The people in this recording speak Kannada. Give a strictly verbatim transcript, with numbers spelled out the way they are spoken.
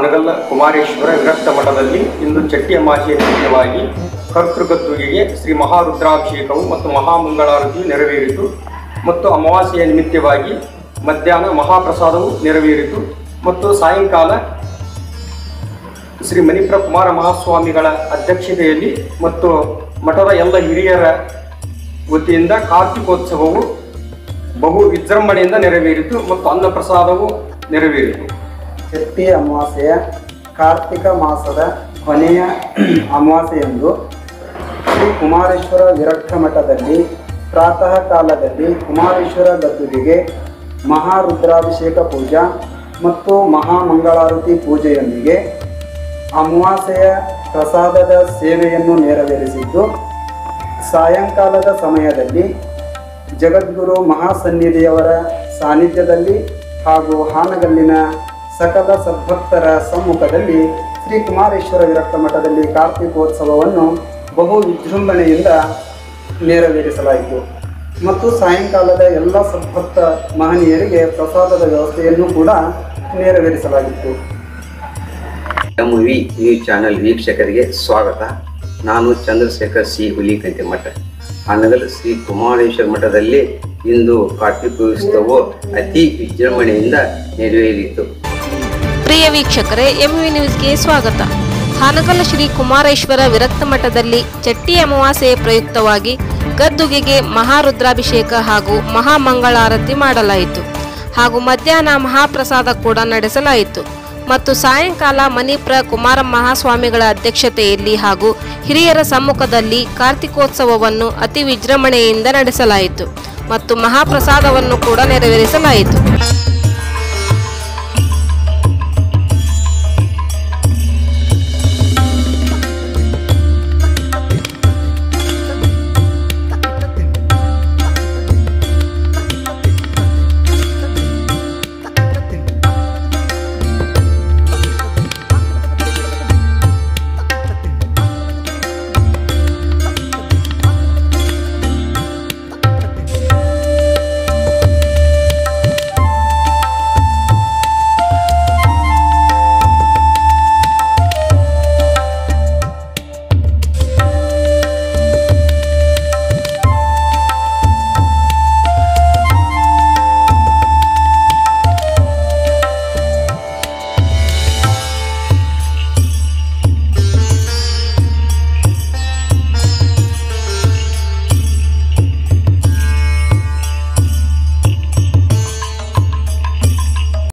ಹಾನಗಲ್ಲ ಕುಮಾರೇಶ್ವರ ವಿರಕ್ತ ಮಠದಲ್ಲಿ ಇಂದು ಚಟ್ಟಿ ಅಮಾವಾಸ್ಯೆ ನಿಮಿತ್ತವಾಗಿ ಕರ್ತೃಗದ್ದುಗೆಗೆ ಶ್ರೀ ಮಹಾರುದ್ರಾಭಿಷೇಕವು ಮತ್ತು ಮಹಾಮಂಗಳಾರತಿಯು ನೆರವೇರಿತು ಮತ್ತು ಅಮಾವಾಸ್ಯೆಯ ನಿಮಿತ್ತವಾಗಿ ಮಧ್ಯಾಹ್ನ ಮಹಾಪ್ರಸಾದವು ನೆರವೇರಿತು ಮತ್ತು ಸಾಯಂಕಾಲ ಶ್ರೀ ಮಣಿಪುರ ಕುಮಾರ ಮಹಾಸ್ವಾಮಿಗಳ ಅಧ್ಯಕ್ಷತೆಯಲ್ಲಿ ಮತ್ತು ಮಠದ ಎಲ್ಲ ಹಿರಿಯರ ವತಿಯಿಂದ ಕಾರ್ತಿಕೋತ್ಸವವು ಬಹು ವಿಜೃಂಭಣೆಯಿಂದ ನೆರವೇರಿತು ಮತ್ತು ಅನ್ನಪ್ರಸಾದವು ನೆರವೇರಿತು. ಚಟ್ಟಿ ಅಮಾವಾಸ್ಯೆಯ ಕಾರ್ತಿಕ ಮಾಸದ ಕೊನೆಯ ಅಮಾವಾಸ್ಯೆಯಂದು ಶ್ರೀ ಕುಮಾರೇಶ್ವರ ವಿರಕ್ತ ಮಠದಲ್ಲಿ ಪ್ರಾತಃ ಕಾಲದಲ್ಲಿ ಕುಮಾರೇಶ್ವರ ಗದ್ದುಗೆಗೆ ಮಹಾರುದ್ರಾಭಿಷೇಕ ಪೂಜಾ ಮತ್ತು ಮಹಾಮಂಗಳಾರತಿ ಪೂಜೆಯೊಂದಿಗೆ ಅಮಾವಾಸ್ಯೆಯ ಪ್ರಸಾದದ ಸೇವೆಯನ್ನು ನೆರವೇರಿಸಿದ್ದು, ಸಾಯಂಕಾಲದ ಸಮಯದಲ್ಲಿ ಜಗದ್ಗುರು ಮಹಾಸನ್ನಿಧಿಯವರ ಸಾನ್ನಿಧ್ಯದಲ್ಲಿ ಹಾಗೂ ಹಾನಗಲ್ಲಿನ ಸಕಲ ಸದ್ಭಕ್ತರ ಸಮ್ಮುಖದಲ್ಲಿ ಶ್ರೀ ಕುಮಾರೇಶ್ವರ ವಿರಕ್ತ ಮಠದಲ್ಲಿ ಕಾರ್ತಿಕೋತ್ಸವವನ್ನು ಬಹು ವಿಜೃಂಭಣೆಯಿಂದ ನೆರವೇರಿಸಲಾಯಿತು ಮತ್ತು ಸಾಯಂಕಾಲದ ಎಲ್ಲ ಸದ್ಭಕ್ತ ಮಹನೀಯರಿಗೆ ಪ್ರಸಾದದ ವ್ಯವಸ್ಥೆಯನ್ನು ಕೂಡ ನೆರವೇರಿಸಲಾಗಿತ್ತು. ಎಂ ವಿ ನ್ಯೂಸ್ ಚಾನೆಲ್ ವೀಕ್ಷಕರಿಗೆ ಸ್ವಾಗತ. ನಾನು ಚಂದ್ರಶೇಖರ್ ಸಿ ಹುಲಿಕಂತೆ ಮಠ, ಹಾನಗಲ್ ಶ್ರೀ ಕುಮಾರೇಶ್ವರ ಮಠದಲ್ಲಿ ಇಂದು ಕಾರ್ತಿಕೋತ್ಸವವು ಅತಿ ವಿಜೃಂಭಣೆಯಿಂದ ನೆರವೇರಿತು. ಪ್ರಿಯ ವೀಕ್ಷಕರೇ, ಎಂ ವಿ ನ್ಯೂಸ್ಗೆ ಸ್ವಾಗತ. ಹಾನಗಲ್ ಶ್ರೀ ಕುಮಾರೇಶ್ವರ ವಿರಕ್ತ ಮಠದಲ್ಲಿ ಚಟ್ಟಿ ಅಮಾವಾಸ್ಯೆಯ ಪ್ರಯುಕ್ತವಾಗಿ ಗದ್ದುಗೆಗೆ ಮಹಾರುದ್ರಾಭಿಷೇಕ ಹಾಗೂ ಮಹಾಮಂಗಳಾರತಿ ಮಾಡಲಾಯಿತು ಹಾಗೂ ಮಧ್ಯಾಹ್ನ ಮಹಾಪ್ರಸಾದ ಕೂಡ ನಡೆಸಲಾಯಿತು ಮತ್ತು ಸಾಯಂಕಾಲ ಮಣಿಪುರ ಕುಮಾರ ಮಹಾಸ್ವಾಮಿಗಳ ಅಧ್ಯಕ್ಷತೆಯಲ್ಲಿ ಹಾಗೂ ಹಿರಿಯರ ಸಮ್ಮುಖದಲ್ಲಿ ಕಾರ್ತಿಕೋತ್ಸವವನ್ನು ಅತಿ ವಿಜೃಂಭಣೆಯಿಂದ ನಡೆಸಲಾಯಿತು ಮತ್ತು ಮಹಾಪ್ರಸಾದವನ್ನು ಕೂಡ ನೆರವೇರಿಸಲಾಯಿತು.